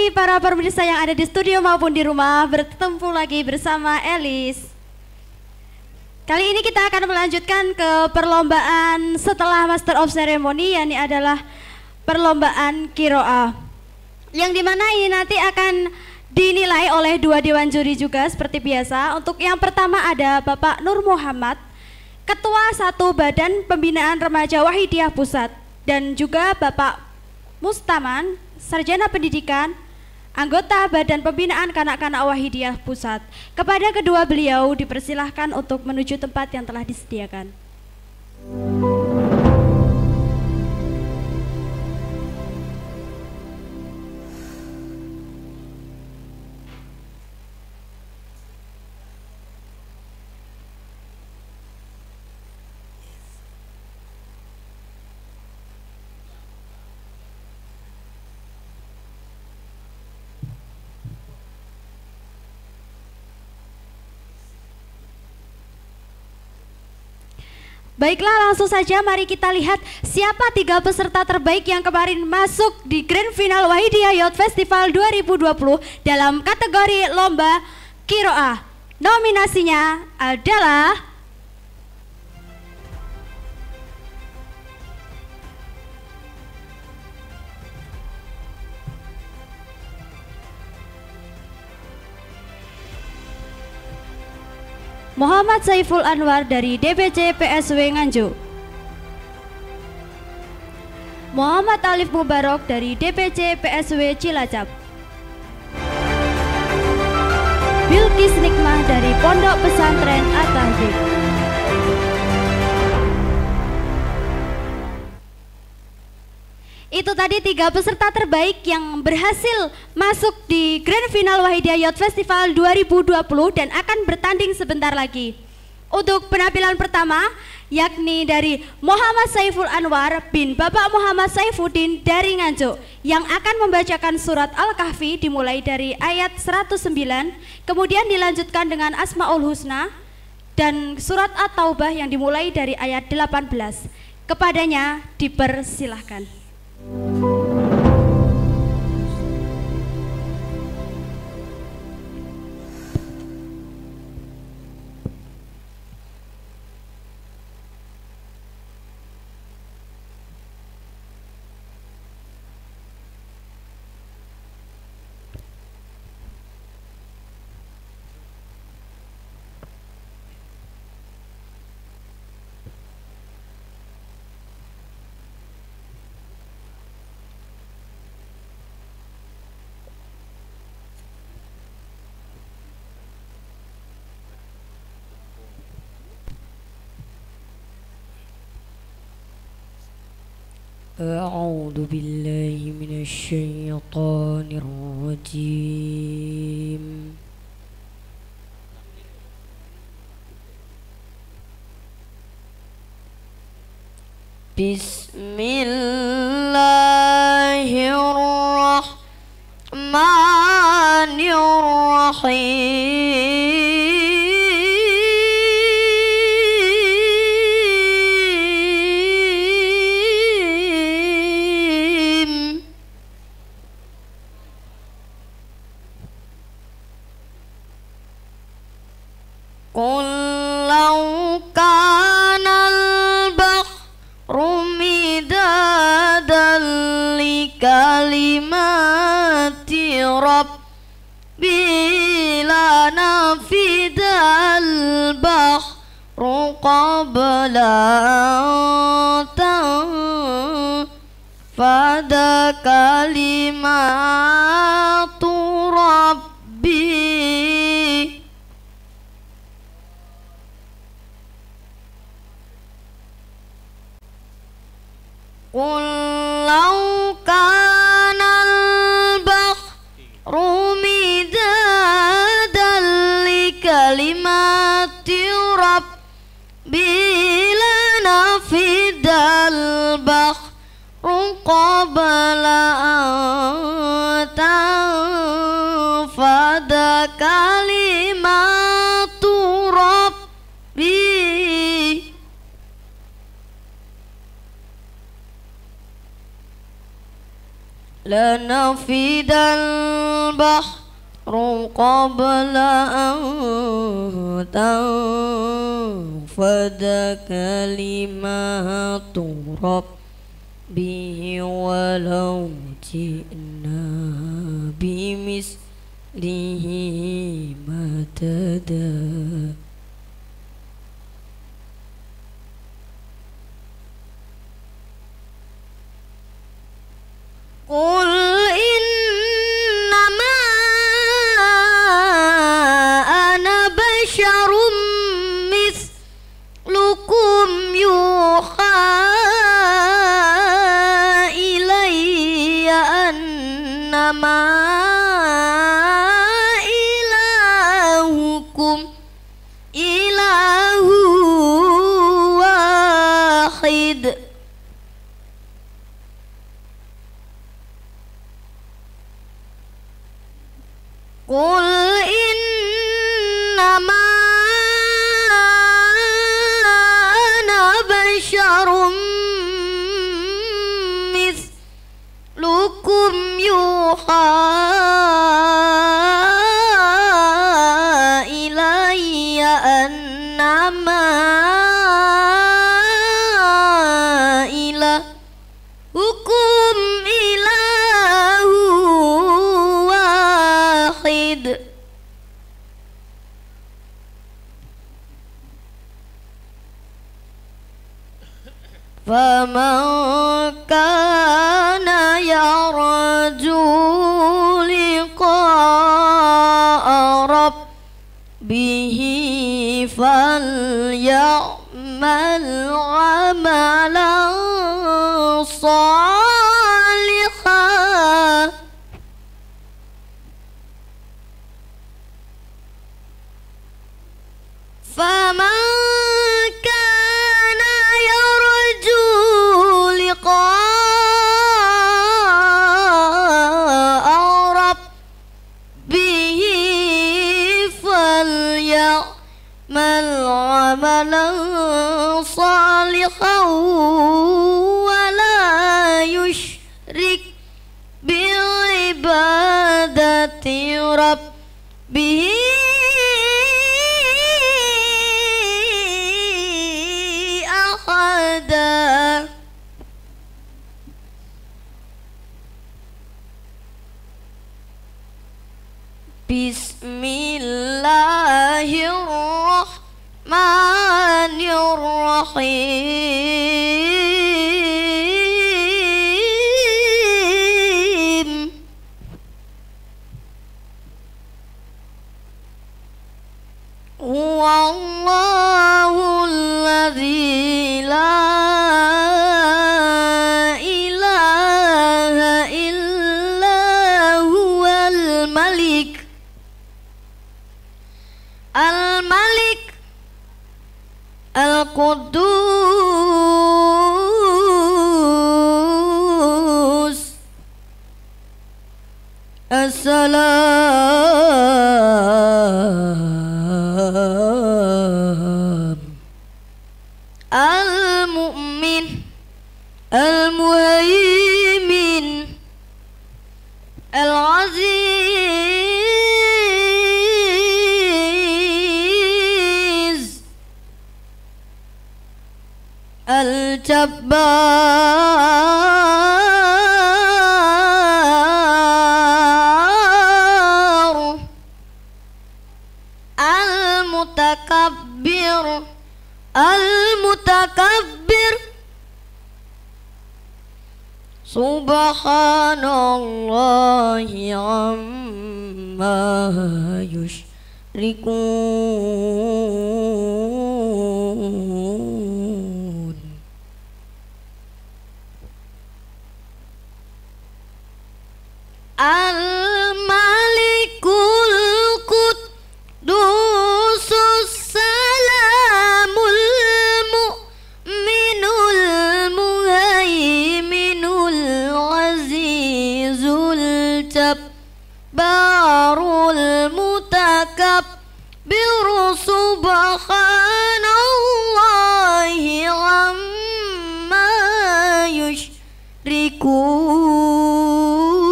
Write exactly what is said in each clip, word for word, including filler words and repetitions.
pagi para pemirsa yang ada di studio maupun di rumah, bertemu lagi bersama Elis. Kali ini kita akan melanjutkan ke perlombaan setelah Master of Ceremony, yakni adalah perlombaan Kiro'ah, yang dimana ini nanti akan dinilai oleh dua dewan juri juga seperti biasa. Untuk yang pertama ada Bapak Nur Muhammad, Ketua Satu Badan Pembinaan Remaja Wahidiyah Pusat, dan juga Bapak Mustaman, Sarjana Pendidikan, anggota Badan Pembinaan Kanak-Kanak Wahidiyah Pusat. Kepada kedua beliau dipersilahkan untuk menuju tempat yang telah disediakan. Baiklah, langsung saja mari kita lihat siapa tiga peserta terbaik yang kemarin masuk di Grand Final Wahidiyah Youth Festival dua ribu dua puluh dalam kategori lomba Kiro'ah. Nominasinya adalah Muhammad Saiful Anwar dari D B C P S W Nganjuk, Muhammad Alif Mubarok dari D B C P S W Cilacap, Bilkis Nikmah dari Pondok Pesantren At-Tahdik. Itu tadi tiga peserta terbaik yang berhasil masuk di Grand Final Wahidiyah Youth Festival dua ribu dua puluh dan akan bertanding sebentar lagi. Untuk penampilan pertama, yakni dari Muhammad Saiful Anwar bin Bapak Muhammad Saifuddin dari Nganjuk, yang akan membacakan surat Al-Kahfi dimulai dari ayat seratus sembilan, kemudian dilanjutkan dengan Asmaul Husna, dan surat At-Taubah yang dimulai dari ayat delapan belas. Kepadanya dipersilahkan. أعوذ بالله من الشيطان الرجيم. بسم الله الرحمن الرحيم. قل لو كان البحر مدادا لكلمات ربي لنفد البحر قبل أن تنفد كلمات ربي قل لو كان البحر مدادا لكلمات ربي لنفد البحر قبل أن تنفد كلمات ربي لنفد البحر قبل أن تنفد كلمات ربه ولو جئنا بمثله مددا. قل إنما أنا بشر مثلكم يوحى إلي أنما إلهكم إله واحد. قل إنما أنا بشر مثلكم يوحى إلي أنما إلهكم إله واحد. فمن كان يرجو لقاء ربه فليعمل عملا صالحا فمن كان يرجو لقاء ربه فليعمل عملا صالحا ولا يشرك بعبادة ربه أحدا. بسم الله الرحمن الرحيم. هو الله الذي لا إله إلا هو الملك الملك القدوس السلام المؤمن المهيمن العزيز الجبار المتكبر المتكبر. سبحان الله عما يشركون. الملك القدوس السلام المؤمن المهيمن العزيز الجبار المتكبر. سبحان الله عما يشركون.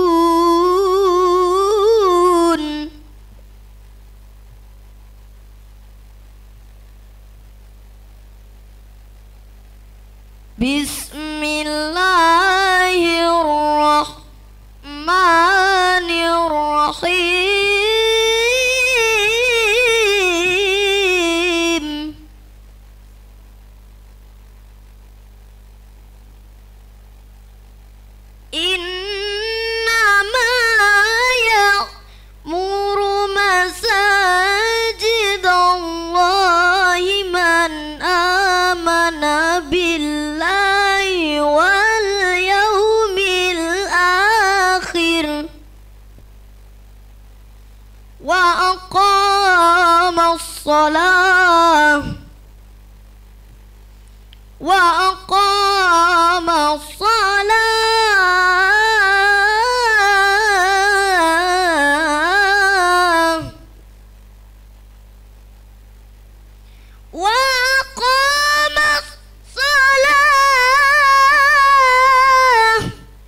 Bismillahirrahmanirrahim. Innama ya'muru masajidallahi man amana billahi wal yawmil akhir wa aqamas salah wa aqamas salah wa aqamas salah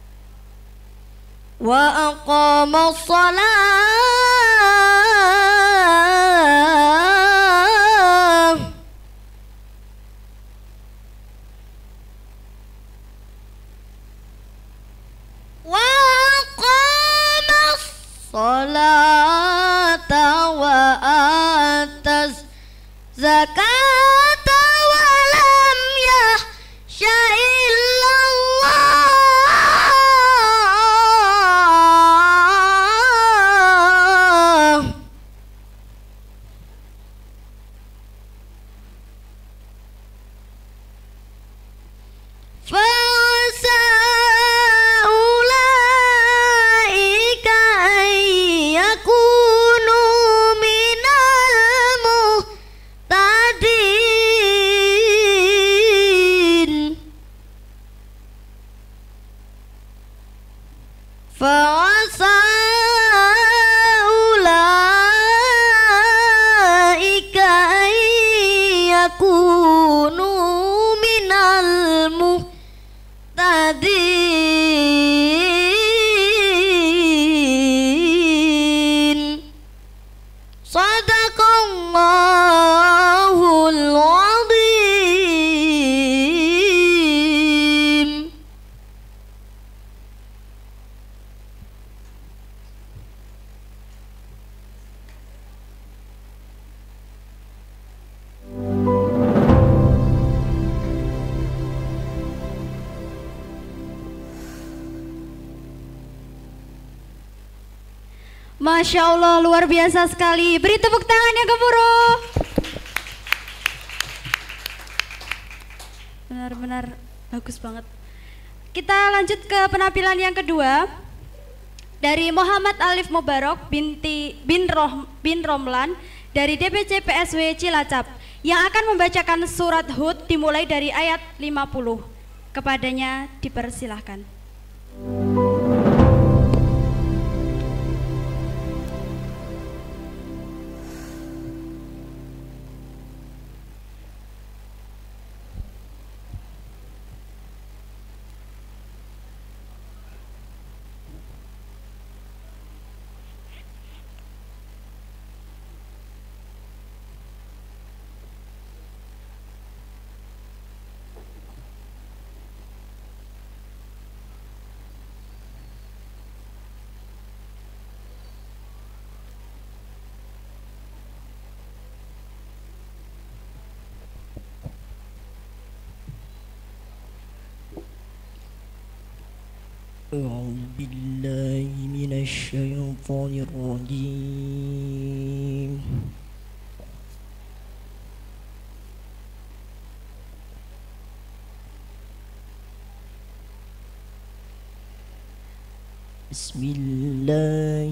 wa aqamas salah salata wa atas zakata wa lam yahsha illallah fa'asa ulaika yakunu minal muhtadin fa'asa ulaika yakunu minal muhtadin. Sadaqallahul azim. Masya Allah, luar biasa sekali. Beri tepuk tangan yang gemuruh. Benar-benar bagus banget. Kita lanjut ke penampilan yang kedua. Dari Muhammad Alif Mubarak binti bin, Roh, bin Romlan dari D P C P S W Cilacap yang akan membacakan surat Hud dimulai dari ayat lima puluh. Kepadanya dipersilahkan. أعوذ بالله من الشيطان الرجيم بسم الله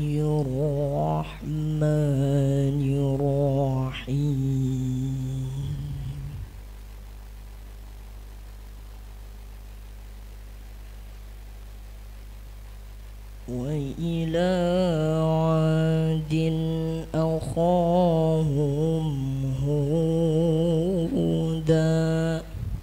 الرحمن الرحيم وإلى عاد أخاهم هودا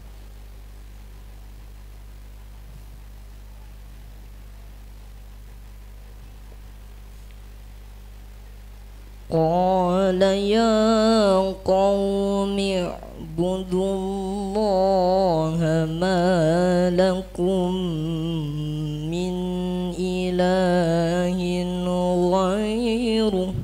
قال يا قوم اعبدوا الله ما لكم من إله غيره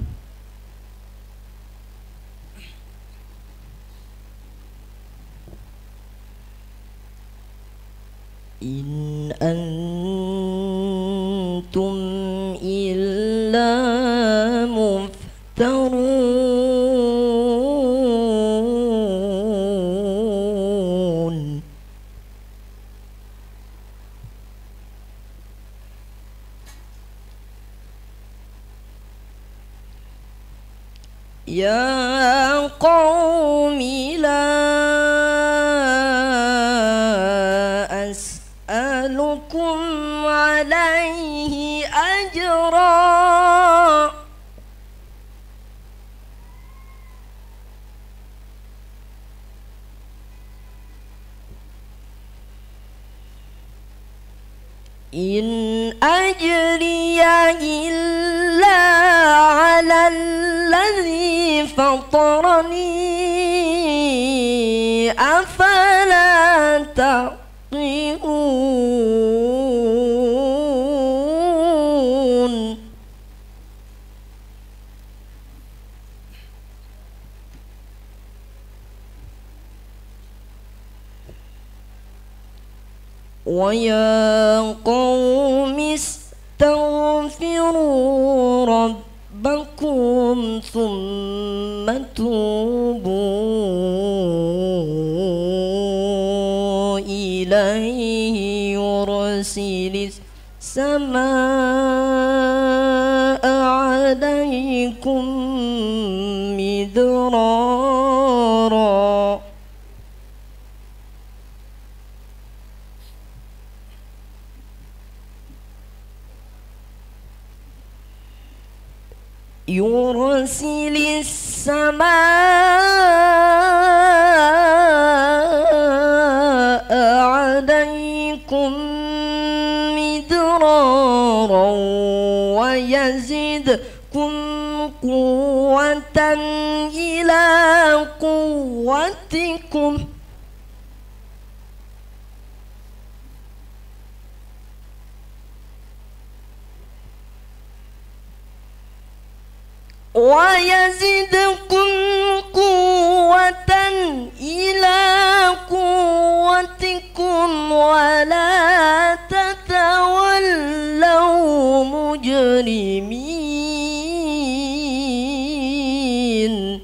إن أنتم إلا مفترون يا قوم لا أسألكم عليه أجرا إن أجري إلا على الذي فطرني أفلا تعقلون ويا قوم استغفروا ربكم ثم توبوا إليه يرسل السماء عليكم مدرارا يرسل السماء عليكم مدرارا ويزدكم قوة إلى قوتكم ويزدكم قوة إلى قوتكم ولا تتولوا مجرمين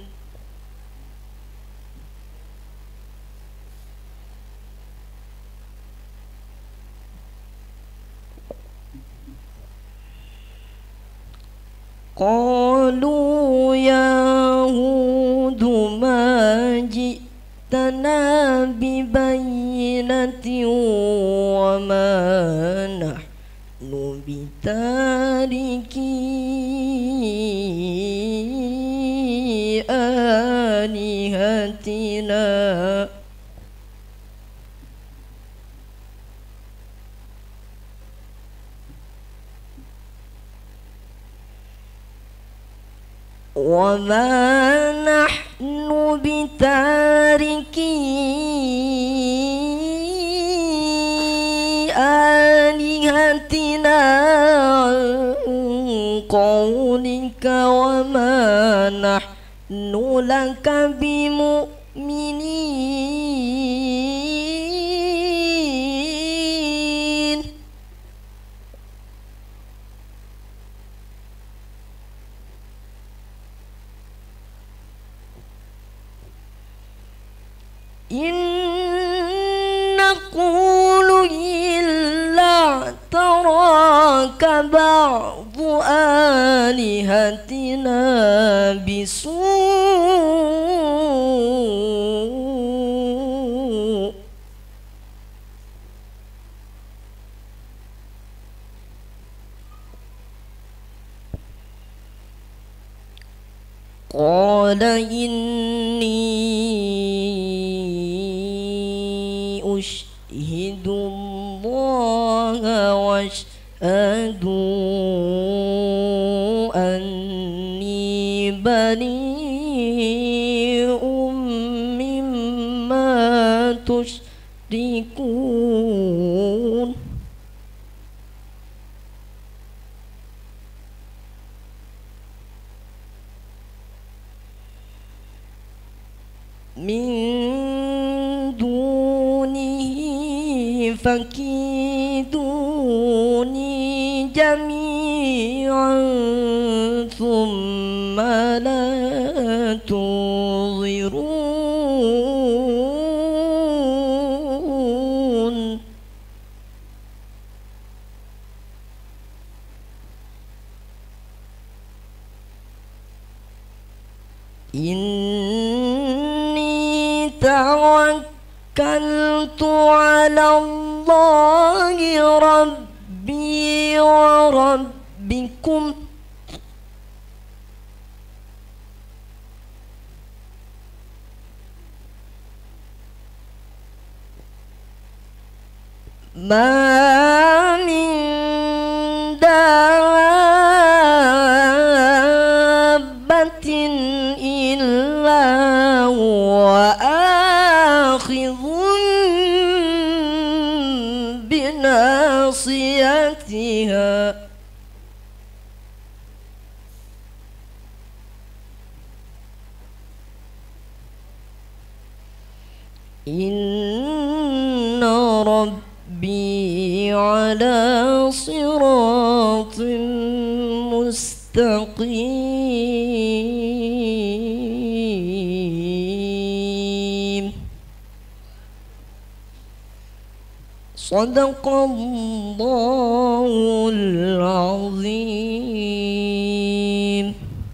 قالوا يا هود ما جئتنا ببينة وما نحن بتاركي آلهتنا وما نحن بتاركي آلهتنا عن قولك وما نحن لك بمؤمنين إن نقول إلا اعتراك بعض آلهتنا بسوء قال إني أشهد الله واشهدوا أني بريء مما تشركون يشركون من دونه فكيدوني جميعا ثم لا تنظرون إني توكلت على الله ربي وربكم ما من دابة إلا هو آخذ بناصيتها إن ربي على صراط مستقيم صدق الله العظيم.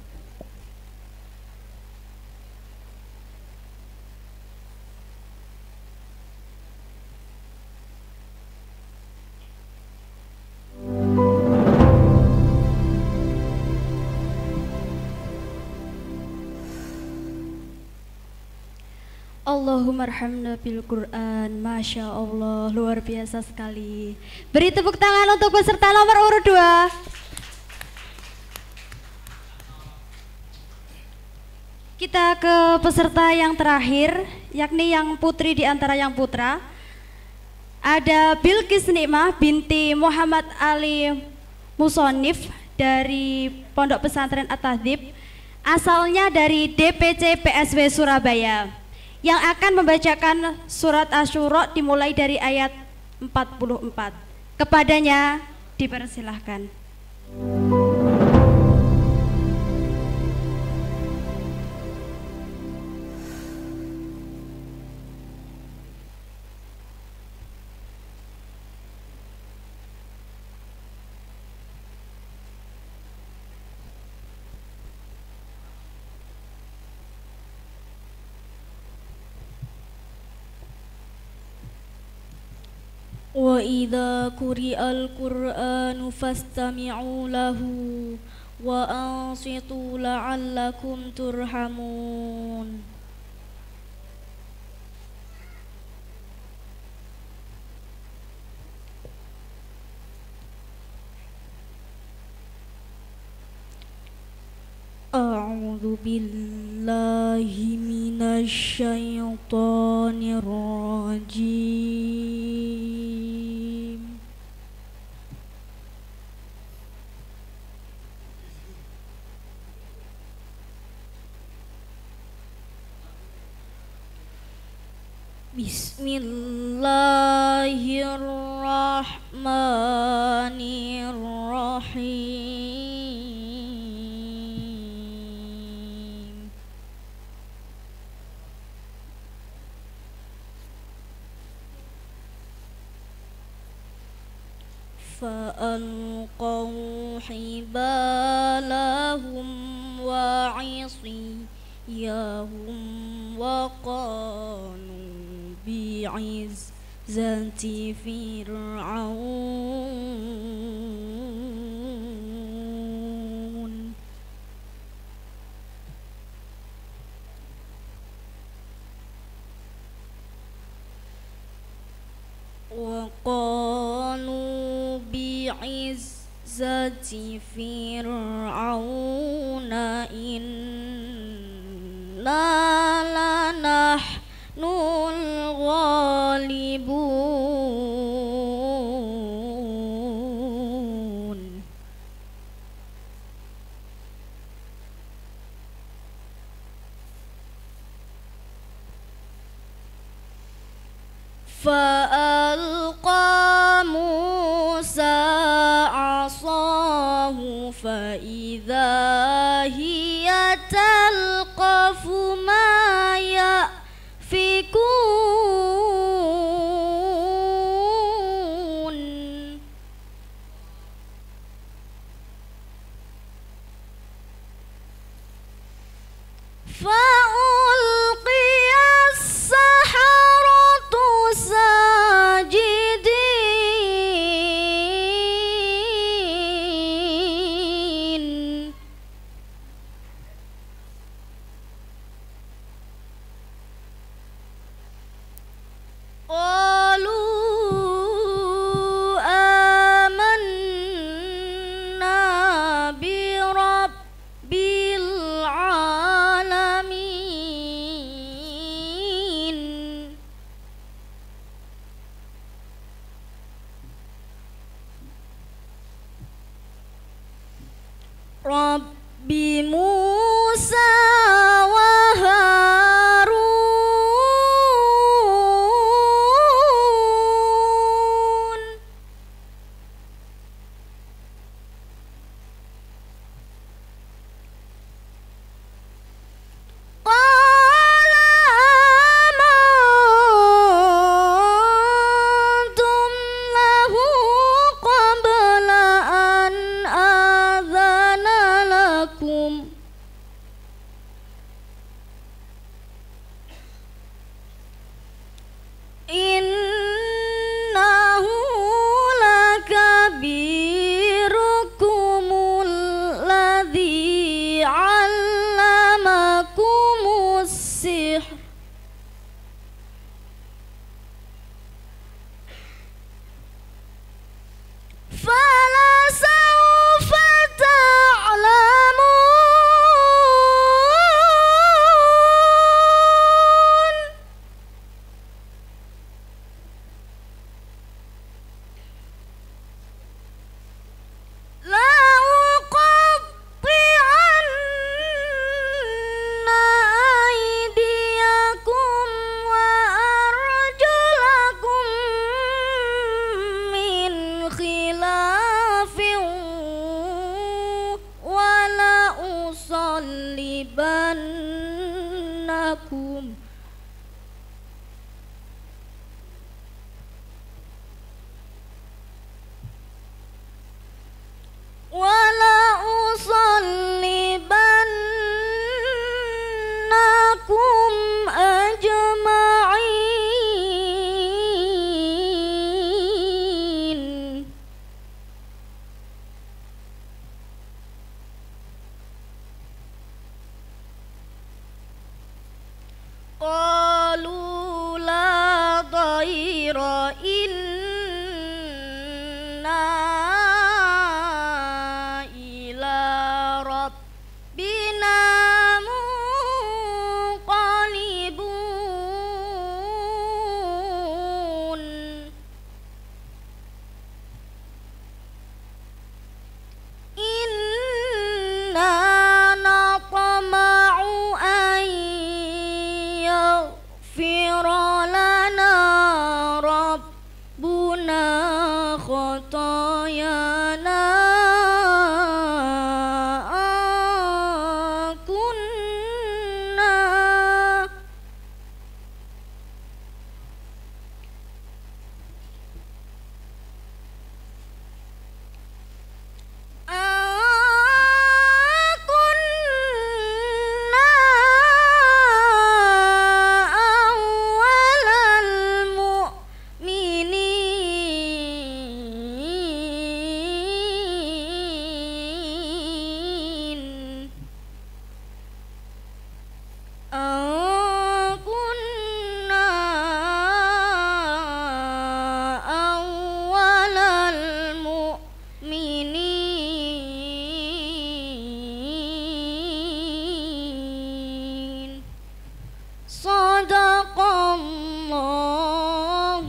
Allahumma arhamna bil Quran. Masya Allah, luar biasa sekali. Beri tepuk tangan untuk peserta nomor urut dua. Kita ke peserta yang terakhir, yakni yang putri di antara yang putra. Ada Bilqis Nikmah binti Muhammad Ali Musonif dari Pondok Pesantren At-Tahdzib, asalnya dari D P C P S W Surabaya, yang akan membacakan surat Asy-Syura dimulai dari ayat empat puluh empat. Kepadanya dipersilahkan. وَإِذَا قُرِئَ الْقُرْآنُ فَاسْتَمِعُوا لَهُ وَأَنصِتُوا لَعَلَّكُمْ تُرْحَمُونَ. أعوذ بالله من الشيطان الرجيم. بسم الله الرحمن الرحيم. فألقوا حبالهم وعصيهم وقالوا بعزة فرعون وقالوا بعزة فرعون إنا لنحن الغالبون. غالبون فألقى موسى عصاه فإذا هي تلقف ما يأفكون فألقي السحرة ساجدين قالوا آمنا برب العالمين رب موسى وهارون قال آمنتم له قبل أن آذن لكم إنه لكبيركم الذي علمكم السحر فلسوف تعلمون لأقطعن أيديكم وأرجلكم من خلاف ولأصلبنكم ولأصلبنكم أجمعين قالوا لا ضير إنا إلى ربنا منقلبون إنا نطمع أن يغفر لنا ربنا خطايانا أن كنا أن كنا أول المؤمنين أن كنا أول المؤمنين صدق الله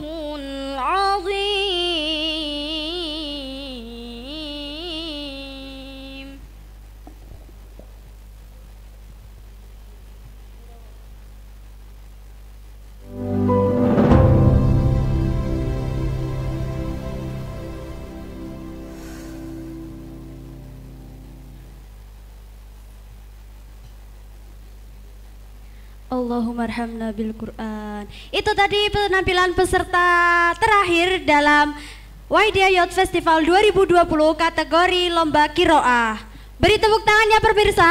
Allahumma arhamna bil Quran. Itu tadi penampilan peserta terakhir dalam Waidia Youth Festival dua ribu dua puluh kategori lomba kiroah. Beri tepuk tangannya pemirsa.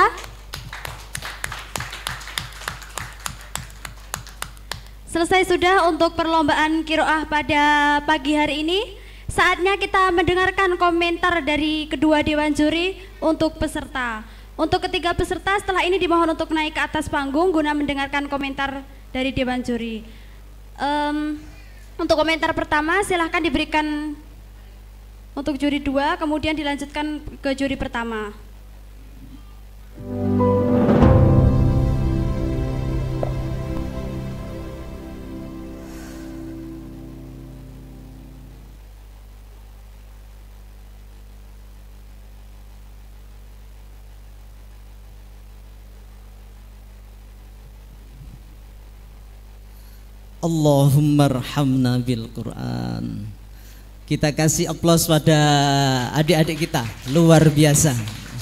Selesai sudah untuk perlombaan kiroah pada pagi hari ini. Saatnya kita mendengarkan komentar dari kedua dewan juri untuk peserta. Untuk ketiga peserta setelah ini dimohon untuk naik ke atas panggung guna mendengarkan komentar dari dewan juri. Um, untuk komentar pertama silahkan diberikan untuk juri dua, kemudian dilanjutkan ke juri pertama. Allahumma arhamna bil Quran. Kita kasih aplaus pada adik-adik kita, luar biasa.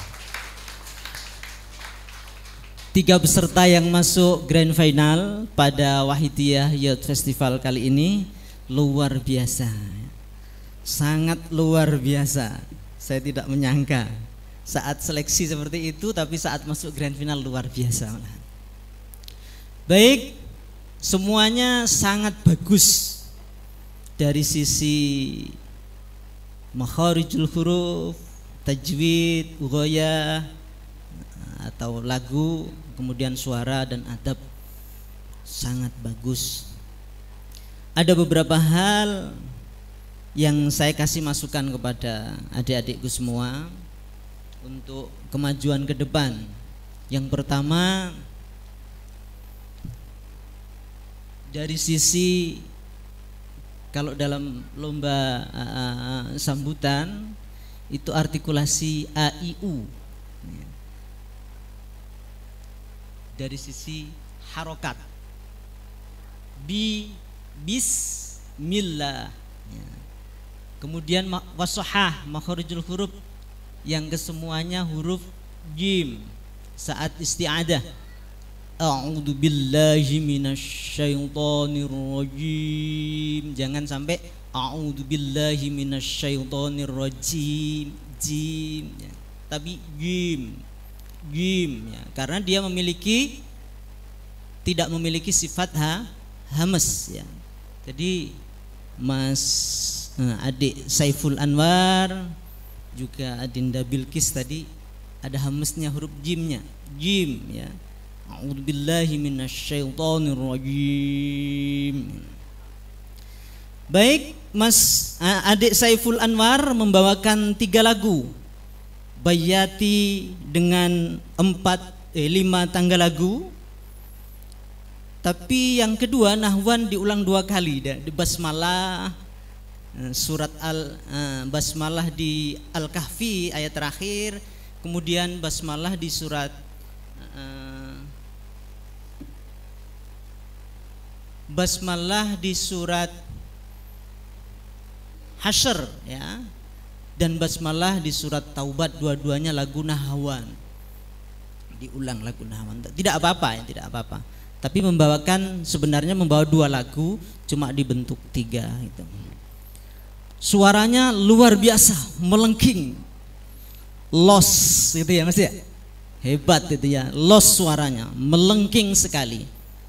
Tiga peserta yang masuk grand final pada Wahidiyah Youth Festival kali ini luar biasa. Sangat luar biasa. Saya tidak menyangka saat seleksi seperti itu, tapi saat masuk grand final luar biasa. Baik, semuanya sangat bagus dari sisi makharijul huruf, tajwid, ughoyah atau lagu, kemudian suara dan adab sangat bagus. Ada beberapa hal yang saya kasih masukan kepada adik-adikku semua untuk kemajuan ke depan. Yang pertama, dari sisi kalau dalam lomba uh, sambutan itu artikulasi A I U. Dari sisi harokat bi bismillah. Kemudian wasohah makharijul huruf yang kesemuanya huruf jim saat isti'adah. A'udzu billahi minasyaitonir rajim. Jangan sampai a'udzu billahi minasyaitonir rajim jim ya. Tapi jim jim ya, karena dia memiliki tidak memiliki sifat ha, hamas ya. Jadi Mas nah, adik Saiful Anwar juga Adinda Bilkis tadi ada hamasnya huruf jimnya, jim ya. A'udzubillahi minasyaitonir rajim. Baik, Mas adik Saiful Anwar membawakan tiga lagu. Bayati dengan empat eh, lima tangga lagu. Tapi yang kedua nahwan diulang dua kali di basmalah surat al uh, basmalah di Al-Kahfi ayat terakhir, kemudian basmalah di surat uh, basmalah di surat Hasyr ya, dan basmalah di surat Taubat, dua-duanya lagu nahwan. Diulang lagu nahwan. Tidak apa-apa ya, tidak apa-apa. Tapi membawakan sebenarnya membawa dua lagu cuma dibentuk tiga gitu. Suaranya luar biasa, melengking. Los gitu ya Mas ya. Hebat itu ya, los suaranya, melengking sekali.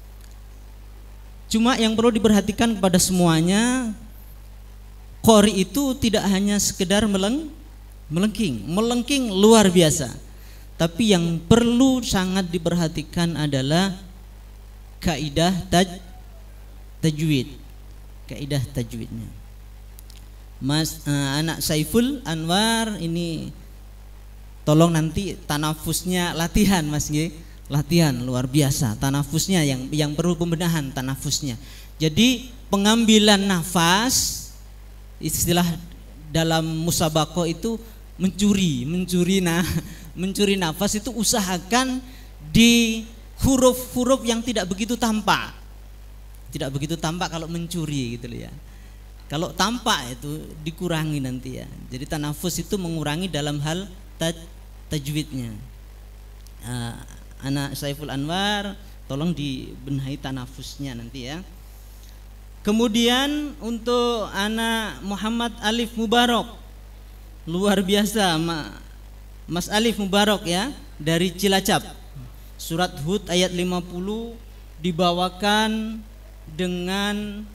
Cuma yang perlu diperhatikan kepada semuanya, qori itu tidak hanya sekedar meleng, melengking, melengking luar biasa. Tapi yang perlu sangat diperhatikan adalah kaidah taj, tajwid, kaidah tajwidnya. Mas uh, anak Saiful Anwar ini tolong nanti tanafusnya latihan Mas nggih. Latihan luar biasa, tanafusnya yang yang perlu pembenahan tanafusnya. Jadi pengambilan nafas, istilah dalam musabaqah itu mencuri, mencuri nah, mencuri nafas itu usahakan di huruf-huruf yang tidak begitu tampak. Tidak begitu tampak kalau mencuri gitu loh ya. Kalau tampak itu dikurangi nanti ya. Jadi tanafus itu mengurangi dalam hal taj, tajwidnya. Uh, Anak Saiful Anwar Tolong dibenahi tanafusnya nanti ya. Kemudian untuk anak Muhammad Alif Mubarak, luar biasa Mas Alif Mubarak ya, dari Cilacap. Surat Hud ayat lima puluh dibawakan dengan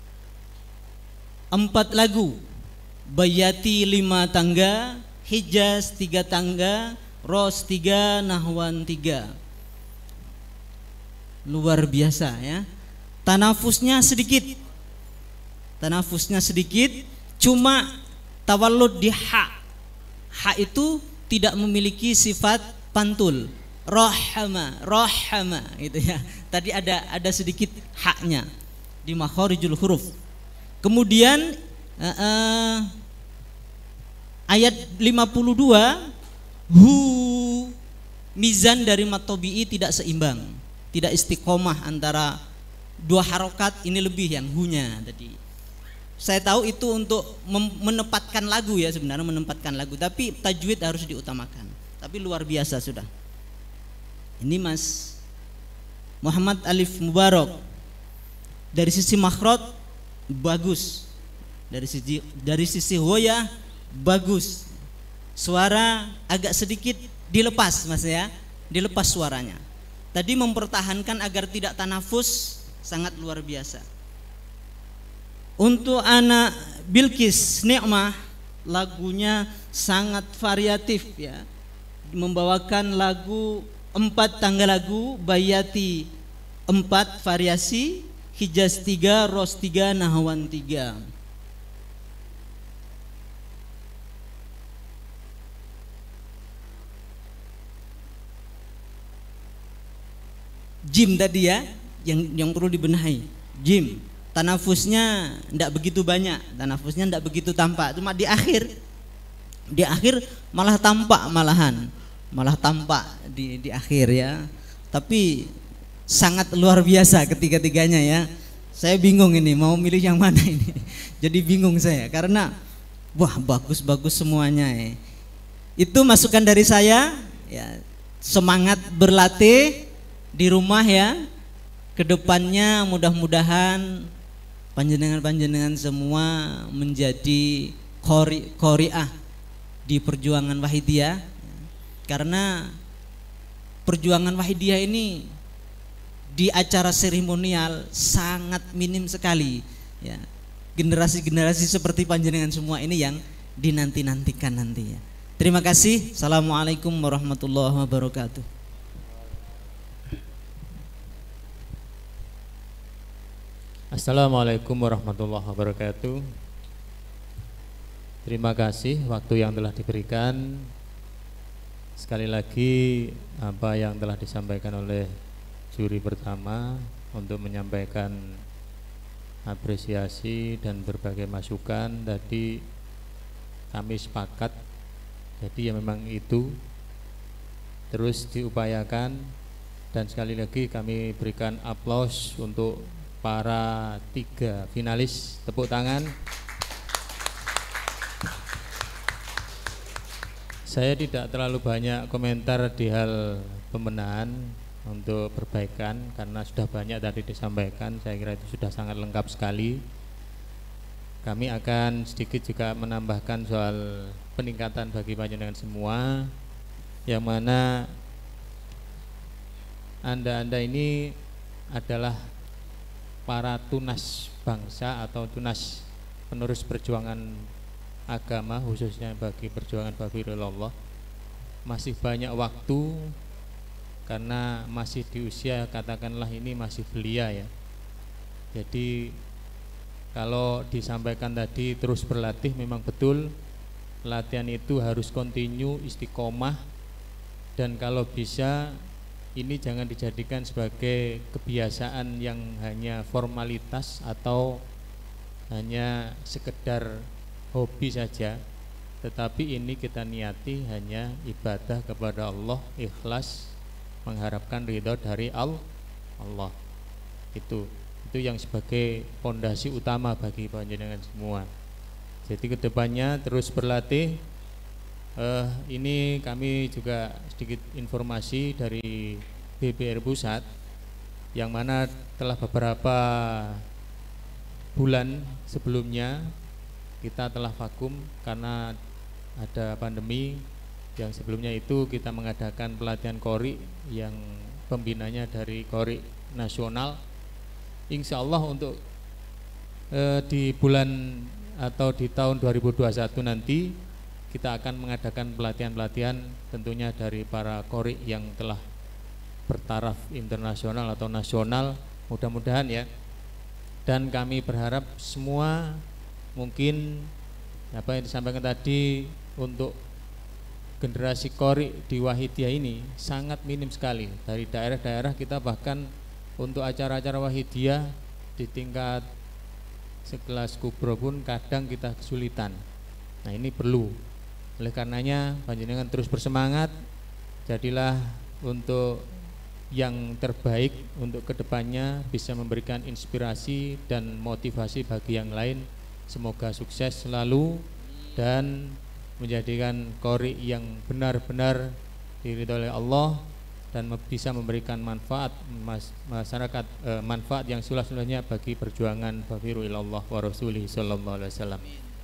empat lagu. Bayati lima tangga, Hijaz tiga tangga, Ros tiga, Nahwan tiga. Luar biasa ya. Tanafusnya sedikit. Tanafusnya sedikit, cuma tawallud di ha. Ha itu tidak memiliki sifat pantul. Rahama, rahama gitu ya. Tadi ada ada sedikit haknya di makharijul huruf. Kemudian uh, uh, ayat lima puluh dua, hu, mizan dari matobi'i tidak seimbang, tidak istiqomah antara dua harokat, ini lebih yang hunya tadi. Saya tahu itu untuk menempatkan lagu ya, sebenarnya menempatkan lagu, tapi tajwid harus diutamakan. Tapi luar biasa sudah. Ini Mas Muhammad Alif Mubarak, dari sisi makhraj bagus, dari sisi dari sisi hoya bagus, suara agak sedikit dilepas Mas ya, dilepas suaranya. Tadi mempertahankan agar tidak tanafus, sangat luar biasa. Untuk anak Bilqis Nikmah, lagunya sangat variatif ya, membawakan lagu empat tangga lagu, Bayati empat variasi, Hijaz tiga, Ros tiga, Nahwan tiga. Jim tadi ya, yang yang perlu dibenahi. Jim, tanafusnya tidak begitu banyak, tanafusnya tidak begitu tampak, cuma di akhir, di akhir malah tampak malahan. malah tampak di di akhir ya, tapi sangat luar biasa ketiga-tiganya ya. Saya bingung ini mau milih yang mana ini, jadi bingung saya karena wah bagus-bagus semuanya ya. Itu masukan dari saya ya, semangat berlatih di rumah ya, kedepannya mudah-mudahan panjenengan-panjenengan semua menjadi qori qoriah di perjuangan Wahidiyah. Karena perjuangan Wahidiyah ini di acara seremonial sangat minim sekali ya. Generasi-generasi seperti panjenengan semua ini yang dinanti-nantikan nanti ya. Terima kasih. Assalamualaikum warahmatullahi wabarakatuh. Assalamualaikum warahmatullahi wabarakatuh. Terima kasih waktu yang telah diberikan. Sekali lagi apa yang telah disampaikan oleh juri pertama untuk menyampaikan apresiasi dan berbagai masukan tadi kami sepakat. Jadi ya memang itu terus diupayakan, dan sekali lagi kami berikan aplaus untuk para tiga finalis. Tepuk tangan. Saya tidak terlalu banyak komentar di hal pembenahan untuk perbaikan karena sudah banyak tadi disampaikan. Saya kira itu sudah sangat lengkap sekali. Kami akan sedikit juga menambahkan soal peningkatan bagi panjenengan semua, yang mana Anda-anda ini adalah para tunas bangsa atau tunas penerus perjuangan agama, khususnya bagi perjuangan Babirillallah. Masih banyak waktu karena masih di usia katakanlah ini masih belia ya. Jadi kalau disampaikan tadi terus berlatih, memang betul latihan itu harus kontinu, istiqomah, dan kalau bisa ini jangan dijadikan sebagai kebiasaan yang hanya formalitas atau hanya sekedar hobi saja, tetapi ini kita niati hanya ibadah kepada Allah, ikhlas, mengharapkan ridho dari Allah. Itu itu yang sebagai fondasi utama bagi panjenengan semua. Jadi kedepannya terus berlatih. Eh, ini kami juga sedikit informasi dari B B R Pusat. yang mana telah beberapa bulan sebelumnya kita telah vakum karena ada pandemi. Yang sebelumnya itu kita mengadakan pelatihan Qori yang pembinanya dari Qori nasional. Insya Allah untuk eh, di bulan atau di tahun dua ribu dua puluh satu nanti kita akan mengadakan pelatihan-pelatihan tentunya dari para Qori yang telah bertaraf internasional atau nasional, mudah-mudahan ya. Dan kami berharap semua mungkin apa yang disampaikan tadi untuk generasi Qori di Wahidiyah ini sangat minim sekali. Dari daerah-daerah kita bahkan untuk acara-acara Wahidiyah di tingkat sekelas kubro pun kadang kita kesulitan. Nah ini perlu. Oleh karenanya panjenengan terus bersemangat, jadilah untuk yang terbaik untuk kedepannya, bisa memberikan inspirasi dan motivasi bagi yang lain. Semoga sukses selalu dan menjadikan Qori yang benar-benar diridhoi oleh Allah dan bisa memberikan manfaat masyarakat, eh, manfaat yang sulah-sulahnya bagi perjuangan Fafiru ilallah wa rasulih sallallahu alaihi wasallam.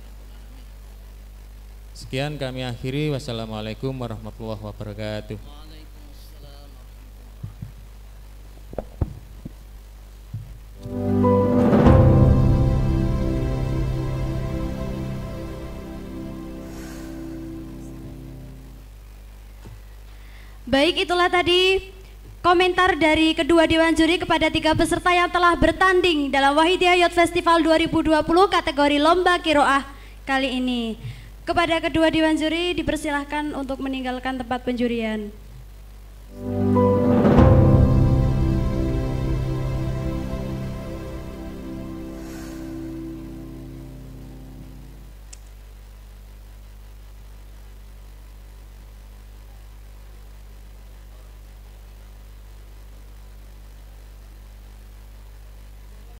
Sekian kami akhiri. Wassalamualaikum warahmatullahi wabarakatuh. Baik, itulah tadi komentar dari kedua dewan juri kepada tiga peserta yang telah bertanding dalam Wahidiyah Youth Festival dua ribu dua puluh kategori lomba kiroah kali ini. Kepada kedua dewan juri dipersilahkan untuk meninggalkan tempat penjurian.